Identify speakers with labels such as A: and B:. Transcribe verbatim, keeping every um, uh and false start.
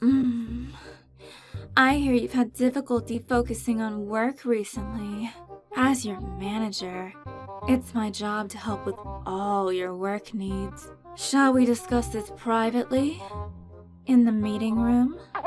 A: Mm. I hear you've had difficulty focusing on work recently. As your manager, it's my job to help with all your work needs. Shall we discuss this privately? In the meeting room?